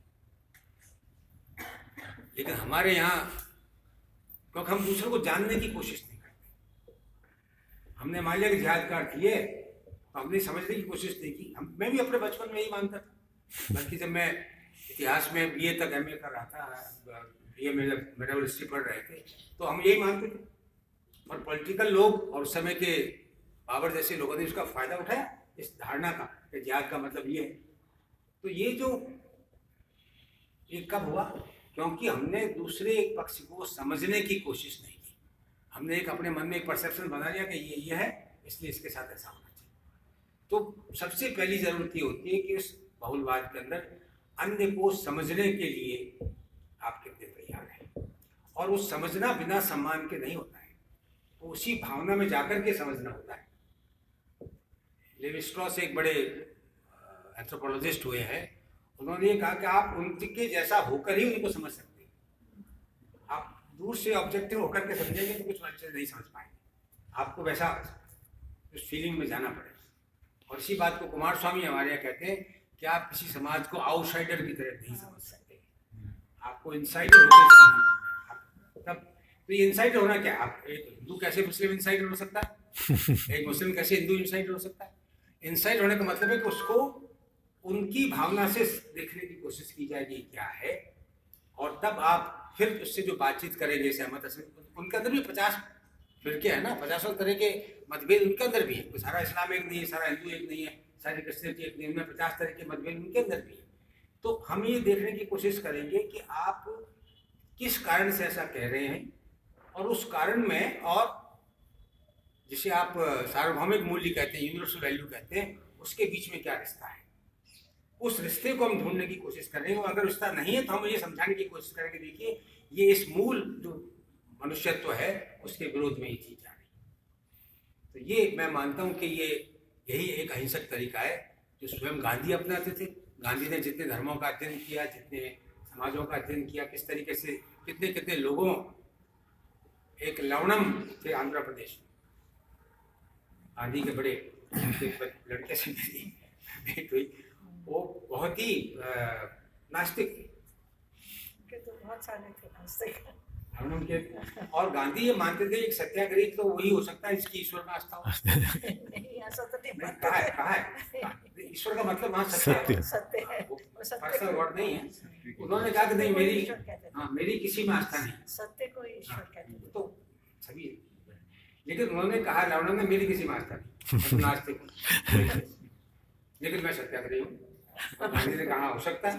लेकिन हमारे यहाँ क्योंकि हम दूसरों को जानने की कोशिश नहीं करते, हमने मान लिया कि जिहाद का अर्थ ये, तो हमने समझने की कोशिश नहीं की। हम मैं भी अपने बचपन में यही मानता था, बल्कि जब मैं इतिहास में बीए तक एमए कर रहा था, बीए में जब मेडिकल हिस्ट्री पढ़ रहे थे तो हम यही मानते थे। और पॉलिटिकल लोग और उस समय के बाबर जैसे लोगों ने इसका फायदा उठाया, इस धारणा का कि जिहाद का मतलब ये है। तो ये जो ये कब हुआ? क्योंकि हमने दूसरे पक्ष को समझने की कोशिश नहीं की। हमने एक अपने मन में एक परसेप्शन बना लिया कि ये ये है, इसलिए इसके साथ ऐसा होना चाहिए। तो सबसे पहली जरूरत ये होती है कि इस बहुलवाद के अंदर अन्य को समझने के लिए आप कितने तैयार हैं। और वो समझना बिना सम्मान के नहीं होता है, वो उसी भावना में जाकर के समझना होता है। लेवी स्ट्रॉस एक बड़े एंथ्रोपोलॉजिस्ट हुए हैं, उन्होंने ये कहा कि आप उनके जैसा होकर ही उनको समझ सकते हैं। आप दूर से ऑब्जेक्टिव होकर के समझेंगे तो कुछ अच्छे नहीं समझ पाएंगे, आपको वैसा उस फीलिंग में जाना पड़ेगा। और इसी बात को कुमार स्वामी हमारे यहाँ कहते हैं कि आप किसी समाज को आउटसाइडर की तरह नहीं समझ सकते, आपको इनसाइडर होकर तब। तो ये इनसाइडर होना क्या? आप एक हिंदू कैसे मुस्लिम इनसाइडर हो सकता है, एक मुस्लिम कैसे हिंदू इनसाइडर हो सकता है? इनसाइडर होने का मतलब है कि उसको उनकी भावना से देखने की कोशिश की जाएगी क्या है, और तब आप फिर उससे जो बातचीत करेंगे सहमत असहमत। उनके अंदर भी पचास फिरके हैं ना, पचासों तरह के मतभेद उनके अंदर भी है। सारा इस्लाम एक नहीं है, सारा हिंदू एक नहीं है, सारी क्रिश्चियनिटी एक नहीं है, उनमें पचास तरह के मतभेद उनके अंदर भी है। तो हम ये देखने की कोशिश करेंगे कि आप किस कारण से ऐसा कह रहे हैं, और उस कारण में, और जिसे आप सार्वभौमिक मूल्य कहते हैं, यूनिवर्सल वैल्यू कहते हैं, उसके बीच में क्या रिश्ता है, उस रिश्ते को हम ढूंढने की कोशिश करेंगे। और अगर रिश्ता नहीं है तो हम ये समझाने की कोशिश करेंगे, देखिए ये इस मूल जो मनुष्यत्व है उसके विरोध में ये चीज जा रही है। तो ये मैं मानता हूँ कि ये यही एक अहिंसक तरीका है जो स्वयं गांधी अपनाते थे। गांधी ने जितने धर्मों का अध्ययन किया, जितने समाजों का अध्ययन किया, किस तरीके से कितने कितने लोगों, एक लवणम थे आंध्र प्रदेश में, गांधी के बड़े लड़के से मेरी भेंट हुई, वो बहुत ही नास्तिक थे, तो बहुत सारे थे नास्तिक के। और गांधी ये मानते थे एक सत्याग्रही तो वही हो सकता है जिसकी ईश्वर में आस्था हो। नहीं, ऐसा तो नहीं कहा है, कहा है ईश्वर का मतलब वहाँ सत्य है, सत्य है, पर्सनल वर्ड नहीं है। उन्होंने कहा कि नहीं मेरी हाँ मेरी किसी में आस्था नहीं, सत्य को ईश्वर कहते हैं। तो सभी, लेकिन उन्होंने कहा लवणम ने मेरी किसी में आस्था नहीं, नास्तिक, लेकिन मैं सत्याग्रही हूँ। गांधी ने कहा हो सकता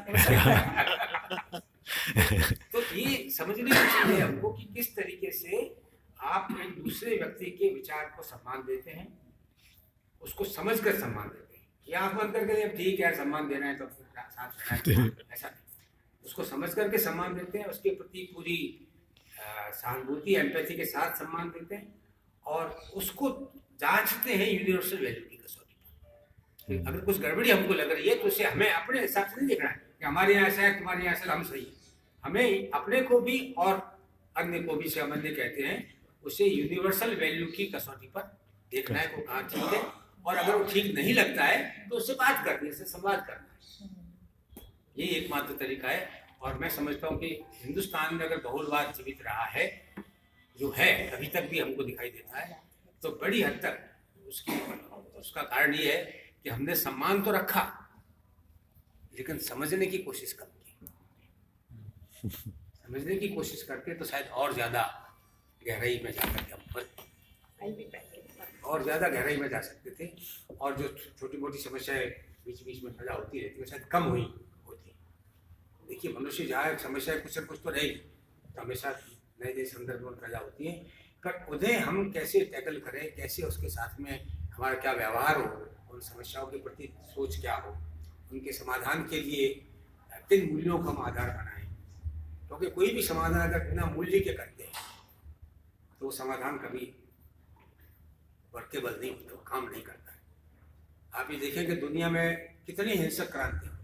है। तो ये समझने की चीज है हमको कि किस तरीके से आप एक दूसरे व्यक्ति के विचार को सम्मान देते हैं, उसको समझकर सम्मान देते हैं। कि आंख बंद करके जब ठीक है सम्मान देना है तो साथ रहना है, ऐसा उसको समझ करके सम्मान देते हैं, उसके प्रति पूरी सहानुभूति एम्पैथी के साथ सम्मान देते हैं और उसको जांचते हैं यूनिवर्सल वैल्यू की कसौटी पर। अगर कुछ गड़बड़ी हमको लग रही है तो उसे हमें अपने हिसाब से नहीं देखना है कि हमारे यहाँ ऐसा है तुम्हारे यहाँ ऐसा, हम सही है। हमें अपने को भी और अन्य को भी सामान्य कहते हैं, उसे यूनिवर्सल वैल्यू की कसौटी पर देखना है को कहा ठीक है, और अगर वो ठीक नहीं लगता है तो उससे बात करनी है, उससे संवाद करना है। ये एकमात्र तरीका है। और मैं समझता हूँ कि हिंदुस्तान में अगर बहुलवाद जीवित रहा है, जो है अभी तक भी हमको दिखाई देता है, तो बड़ी हद तक उसकी उसका कारण ये है कि हमने सम्मान तो रखा लेकिन समझने की कोशिश कम की। समझने की कोशिश करते तो शायद और ज्यादा गहराई में जा सकते हम और ज्यादा गहराई में जा सकते थे, और जो छोटी मोटी समस्याएं बीच बीच में पैदा होती रहती है शायद कम हुई होती। देखिए मनुष्य जहाँ समस्याएं कुछ न कुछ तो रहेगी, तो हमेशा नए नए संदर्भ में पैदा होती हैं, पर उन्हें हम कैसे टैकल करें, कैसे उसके साथ में हमारा क्या व्यवहार हो, उन समस्याओं के प्रति सोच क्या हो, उनके समाधान के लिए किन मूल्यों को हम आधार बनाएं। क्योंकि तो कोई भी समाधान अगर बिना मूल्य के करते हैं तो वो समाधान कभी वर्केबल नहीं होता, वो काम नहीं करता है। आप ये देखें कि दुनिया में कितनी हिंसक क्रांति हुई,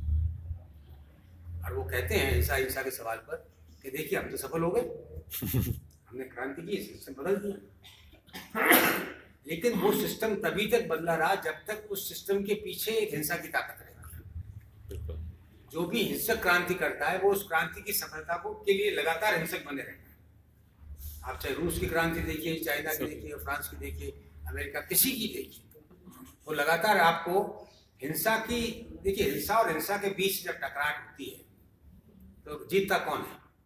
और वो कहते हैं हिंसा हिंसा के सवाल पर कि देखिए हम तो सफल हो गए, हमने क्रांति की, सिस्टम बदल दिया। लेकिन वो सिस्टम तभी तक बदला रहा जब तक उस सिस्टम के पीछे एक हिंसा की ताकत रहेगी। जो भी हिंसक क्रांति करता है वो उस क्रांति की सफलता को के लिए लगातार हिंसक बने रहता है। आप चाहे रूस की क्रांति देखिए, चाइना की देखिए, फ्रांस की देखिए, अमेरिका किसी की देखिए, वो लगातार आपको हिंसा की, देखिए हिंसा और हिंसा के बीच जब टकराट होती है तो जीतता कौन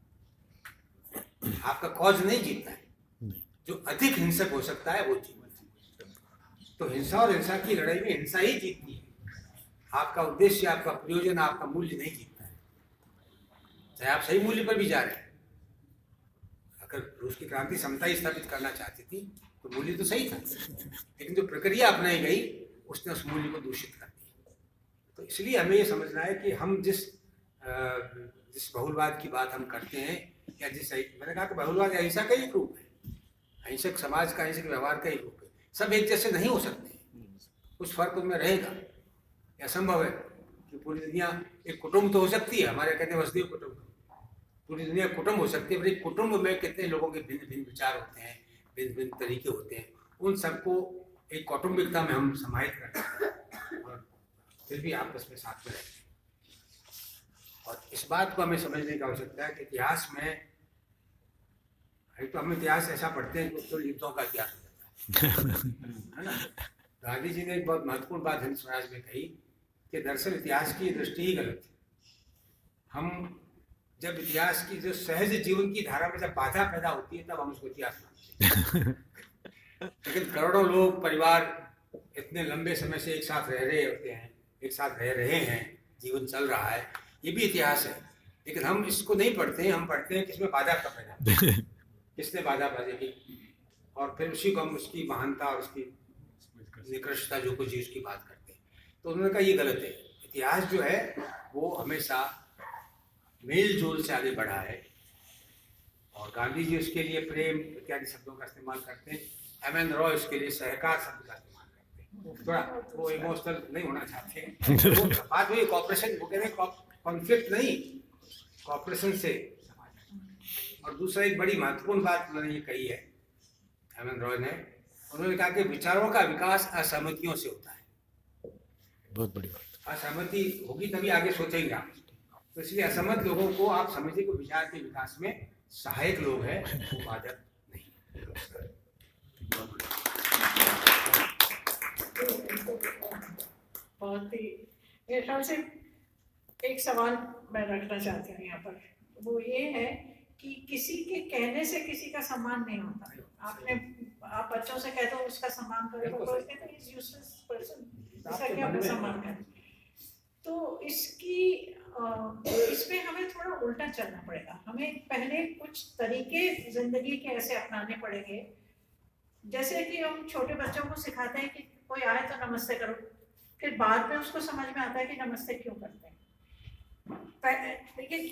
है? आपका कॉज नहीं जीतता है, जो अधिक हिंसक हो सकता है वो जीतता है। तो हिंसा और हिंसा की लड़ाई में हिंसा ही जीतती है, आपका उद्देश्य, आपका प्रयोजन, आपका मूल्य नहीं जीतता है, चाहे आप सही मूल्य पर भी जा रहे हैं। अगर रूस की क्रांति समता ही स्थापित करना चाहती थी तो मूल्य तो सही था, लेकिन जो प्रक्रिया अपनाई गई उसने उस मूल्य को दूषित कर दिया। तो इसलिए हमें ये समझना है कि हम जिस जिस बहुलवाद की बात हम करते हैं, या जिस मैंने कहा कि बहुलवाद अहिंसा का एक रूप है, अहिंसक समाज का, अहिंसक व्यवहार का एक रूप है। सब एक जैसे नहीं हो सकते, कुछ फर्क उनमें रहेगा। यह संभव है कि पूरी दुनिया एक कुटुंब तो हो सकती है, हमारे कहते हैं वसुधैव कुटुंब, पूरी दुनिया कुटुंब हो सकती है, पर एक कुटुंब में कितने लोगों के भिन्न भिन्न विचार होते हैं, भिन्न भिन्न तरीके होते हैं, उन सबको एक कौटुंबिकता में हम समाहित करते हैं और फिर भी आपस में साथ में रहते हैं। और इस बात को हमें समझने की आवश्यकता है कि इतिहास में, तो हम इतिहास ऐसा पढ़ते हैं तो युद्धों का इतिहास हो जाता है ना। गांधी जी ने एक बहुत महत्वपूर्ण बात हिंद स्वराज में कही कि दरअसल इतिहास की दृष्टि ही गलत है। हम जब इतिहास की जो सहज जीवन की धारा में जब बाधा पैदा होती है तब हम उसको इतिहास मानते हैं। लेकिन करोड़ों लोग, परिवार इतने लंबे समय से एक साथ रह रहे होते हैं, एक साथ रह रहे हैं, जीवन चल रहा है, ये भी इतिहास है। लेकिन हम इसको नहीं पढ़ते हैं, हम पढ़ते हैं किसमें बाधा कब पैदा, किसने बाधा पैदा की, और फिर उसी को हम उसकी महानता और उसकी निकृष्टता जो कुछ उसकी बात करते हैं। तो उन्होंने कहा ये गलत है। इतिहास जो है वो हमेशा मेल जोल से आगे बढ़ा है, और गांधी जी उसके लिए प्रेम इत्यादि शब्दों का इस्तेमाल करते हैं, एम एन रॉय उसके लिए सहकार शब्द का इस्तेमाल करते हैं। थोड़ा वो इमोशनल नहीं होना चाहते हैं, वो बात हुई कॉपरेशन, वो कह रहे हैं कॉन्फ्लिक्ट नहीं, कॉपरेशन से। और दूसरा एक बड़ी महत्वपूर्ण बात उन्होंने ये कही है एम एन रॉय ने, उन्होंने कहा कि विचारों का विकास असहमतियों से होता है। बहुत बड़ी बात। असहमति होगी तभी आगे सोचेंगे आप, तो इसलिए असहमत लोगों को आप समझिए कि विचार के विकास में सहायक लोग हैं, वो बाधक नहीं। बहुत ही मेरे ख्याल से एक सवाल मैं रखना चाहती हूँ यहाँ पर, वो ये है कि किसी के कहने से किसी का सम्मान नहीं होता। आपने आप बच्चों से कहते हो उसका सम्मान करो, तो कहते हैं इज यूजलेस पर्सन, इसका क्या अपना सम्मान करें। तो इसकी इस पे हमें थोड़ा उल्टा चलना पड़ेगा। हमें पहले कुछ तरीके जिंदगी के ऐसे अपनाने पड़ेंगे, जैसे कि हम छोटे बच्चों को सिखाते हैं कि कोई आए तो नमस्ते करो, फिर बाद में उसको समझ में आता है कि नमस्ते क्यों करते हैं। लेकिन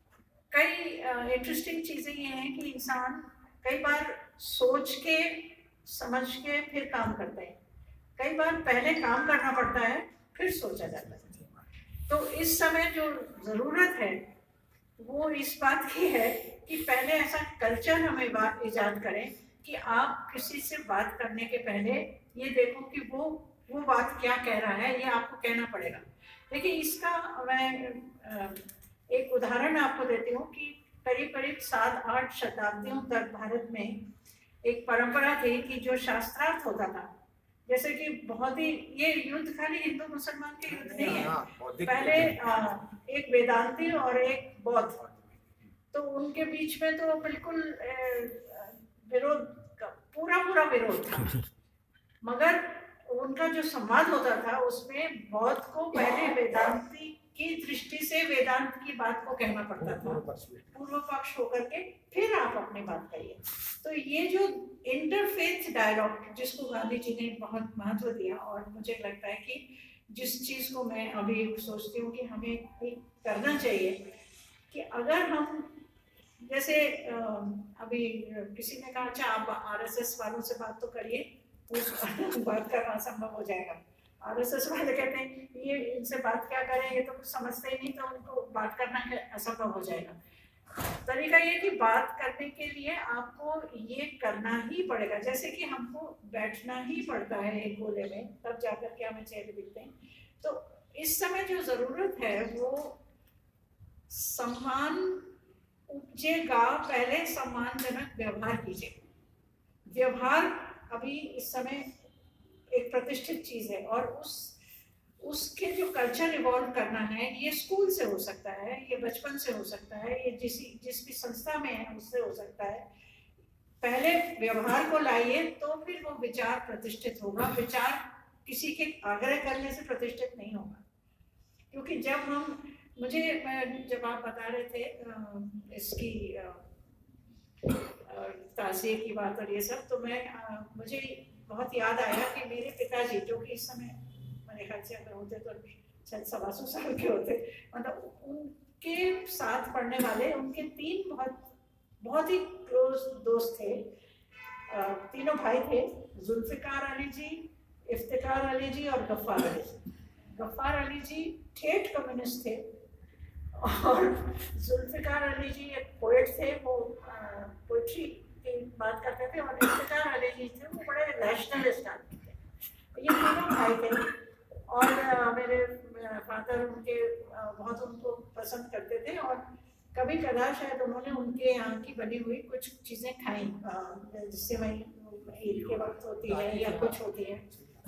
कई इंटरेस्टिंग चीज़ें ये हैं कि इंसान कई बार सोच के समझ के फिर काम करते हैं, कई बार पहले काम करना पड़ता है फिर सोचा जाता है। तो इस समय जो ज़रूरत है वो इस बात की है कि पहले ऐसा कल्चर हमें बात ईजाद करें कि आप किसी से बात करने के पहले ये देखो कि वो वो बात क्या कह रहा है, ये आपको कहना पड़ेगा। देखिए, इसका मैं एक उदाहरण आपको देती हूँ कि करीब करीब सात आठ शताब्दियों तक भारत में एक परंपरा थी कि जो शास्त्रार्थ होता था, जैसे कि बहुत ही, ये युद्ध खाली हिंदू मुसलमान के युद्ध नहीं है, पहले एक वेदांती और एक बौद्ध, तो उनके बीच में तो बिल्कुल विरोध, पूरा पूरा विरोध था। मगर उनका जो संवाद होता था उसमें बौद्ध को पहले वेदांती की दृष्टि से वेदांत की बात को कहना पड़ता था, पूर्व पक्ष होकर के, फिर आप अपनी बात कहिए। तो ये जो इंटरफेथ डायलॉग जिसको गांधी जी ने बहुत महत्व दिया, और मुझे लगता है कि जिस चीज़ को मैं अभी सोचती हूँ कि हमें करना चाहिए कि अगर हम, जैसे अभी किसी ने कहा अच्छा आप आरएसएस वालों से बात तो करिए, बात करना असंभव हो जाएगा। आरएसएस वाले कहते हैं ये इनसे बात क्या करें, ये तो कुछ समझते ही नहीं, तो उनको बात करना है असंभव हो जाएगा। तरीका ये कि बात करने के लिए आपको ये करना ही पड़ेगा, जैसे कि हमको बैठना ही पड़ता है एक गोले में, तब जाकर के हमें चेहरे दिखते हैं। तो इस समय जो जरूरत है वो सम्मान उपजेगा, पहले सम्मानजनक व्यवहार कीजिए। व्यवहार अभी इस समय एक प्रतिष्ठित चीज है, और उस उसके जो कल्चर इवॉल्व करना है, ये स्कूल से हो सकता है, ये बचपन से हो सकता है, ये जिस जिस भी संस्था में है उससे हो सकता है। पहले व्यवहार को लाइए तो फिर वो विचार प्रतिष्ठित होगा। विचार किसी के आग्रह करने से प्रतिष्ठित नहीं होगा, क्योंकि जब हम, मुझे जब आप बता रहे थे इसकी ताज़िए की बात और ये सब, तो मैं मुझे बहुत याद आया कि मेरे पिताजी, जो कि इस समय मेरे ख्याल से अगर होते तो शायद सवा सौ साल के होते, मतलब उनके साथ पढ़ने वाले उनके तीन बहुत बहुत ही क्लोज दोस्त थे। तीनों भाई थे, जुल्फिकार अली जी, इफ्तिकार अली जी और गफ्फार अली जी। गफ्फार अली जी ठेठ कम्युनिस्ट थे, और जुल्फिकार अली जी एक पोएट थे, वो पोइट्री की बात करते थे, और इफ्तिकार अली जी थे वो बड़े नेशनलिस्ट आदमी थे। ये तीनों भाई थे, और मेरे फादर उनके बहुत उनको पसंद करते थे, और कभी कदा शायद उन्होंने उनके यहाँ की बनी हुई कुछ चीज़ें खाई, जिससे मैं ईद के वक्त होती है या कुछ होती है,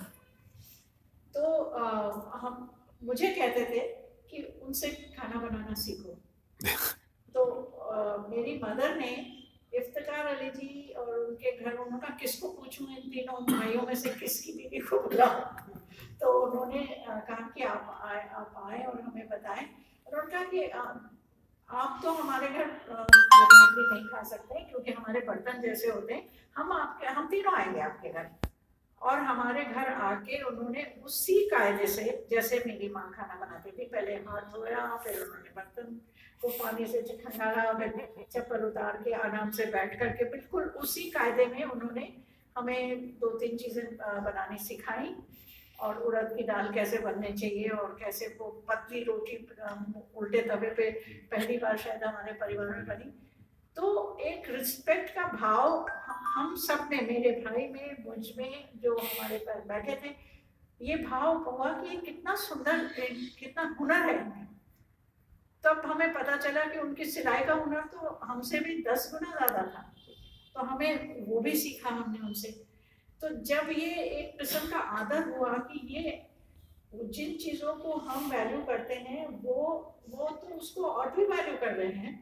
तो आ, हम मुझे कहते थे कि उनसे खाना बनाना सीखो। तो आ, मेरी मदर ने इफ्तिकार अली जी और उनके घर, उन्होंने कहा किसको पूछूं इन तीनों भाइयों में से किसकी बीवी को बुलाऊं, तो उन्होंने कहा कि आप आए आप आए और हमें बताएं। उन्होंने कहा कि आ, आप तो हमारे घर नकली नहीं खा सकते क्योंकि हमारे बर्तन जैसे होते हैं, हम आपके हम तीनों आएंगे आपके घर। और हमारे घर आके उन्होंने उसी कायदे से, जैसे मेरी माँ खाना बनाती थी, पहले हाथ धोया, फिर उन्होंने बर्तन को पानी से खंगाला, फिर चप्पल उतार के आराम से बैठ करके बिल्कुल उसी कायदे में उन्होंने हमें दो तीन चीज़ें बनानी सिखाई, और उड़द की दाल कैसे बननी चाहिए, और कैसे वो पतली रोटी उल्टे तवे पे पहली बार शायद हमारे परिवार में बनी। तो एक रिस्पेक्ट का भाव हम सब में, मेरे भाई में, मुझ में, जो हमारे पास बैठे थे, ये भाव हुआ कि कितना सुंदर, कितना हुनर है इनमें। तब हमें पता चला कि उनकी सिलाई का हुनर तो हमसे भी दस गुना ज़्यादा था, तो हमें वो भी सीखा हमने उनसे। तो जब ये एक किस्म का आदत हुआ कि ये जिन चीज़ों को हम वैल्यू करते हैं वो वो तो उसको और भी वैल्यू कर रहे हैं,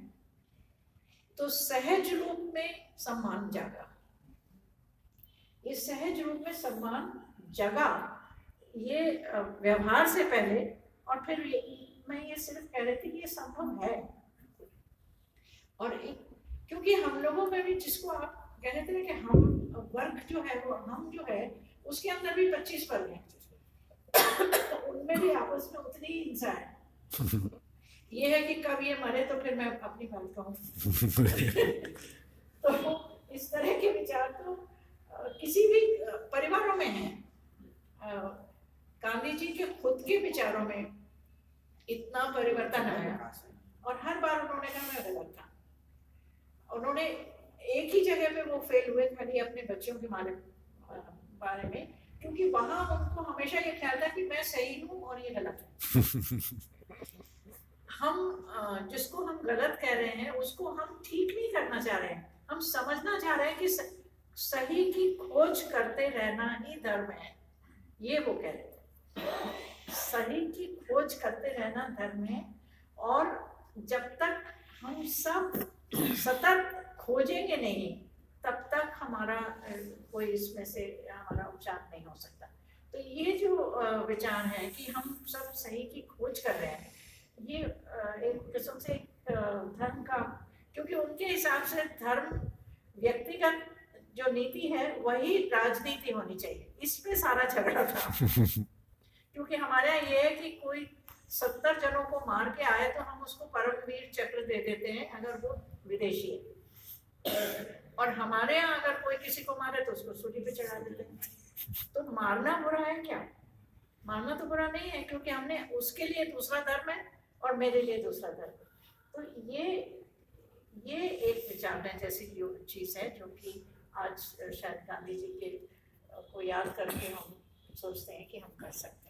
तो सहज रूप में सम्मान जागा। ये सहज रूप में सम्मान जगा, ये व्यवहार से पहले। और फिर ये, मैं ये सिर्फ कह रही थी कि ये संभव है, और एक, क्योंकि हम लोगों में भी, जिसको आप कह रहे थे कि हम वर्ग जो है, वो हम जो है, उसके अंदर भी पच्चीस वर्ग हैं। उनमें भी आपस में उतनी ही हिंसा है। ये है कि कब ये मरे तो फिर मैं अपनी बात कहूँ। तो इस तरह के विचार तो किसी भी परिवारों में हैं। गांधी जी के खुद के विचारों में इतना परिवर्तन आया और हर बार उन्होंने कहा मैं गलत था। उन्होंने एक ही जगह पे वो फेल हुए खाली अपने बच्चों के बारे बारे में, क्योंकि वहां उनको हमेशा ये ख्याल था कि मैं सही हूँ और ये गलत है। हम जिसको हम गलत कह रहे हैं उसको हम ठीक नहीं करना चाह रहे हैं, हम समझना चाह रहे हैं कि सही की खोज करते रहना ही धर्म है। ये वो कह रहे थे, सही की खोज करते रहना धर्म है। और जब तक हम सब सतत खोजेंगे नहीं तब तक हमारा कोई इसमें से हमारा उपचार नहीं हो सकता। तो ये जो विचार है कि हम सब सही की खोज कर रहे हैं, ये एक किस्म से धर्म का, क्योंकि उनके हिसाब से धर्म व्यक्तिगत जो नीति है वही राजनीति होनी चाहिए। इस पे सारा झगड़ा था। क्योंकि हमारे यहाँ ये है कि कोई सत्तर जनों को मार के आए तो हम उसको परमवीर चक्र दे देते हैं अगर वो विदेशी है, और हमारे यहाँ अगर कोई किसी को मारे तो उसको सूली पे चढ़ा देते हैं। तो मारना बुरा है क्या? मारना तो बुरा नहीं है, क्योंकि हमने उसके लिए दूसरा धर्म है और मेरे लिए दूसरा धर्म। तो ये ये एक विचार जैसी चीज है जो कि आज शायद गांधी जी के को याद करके हम सोचते हैं कि हम कर सकते हैं।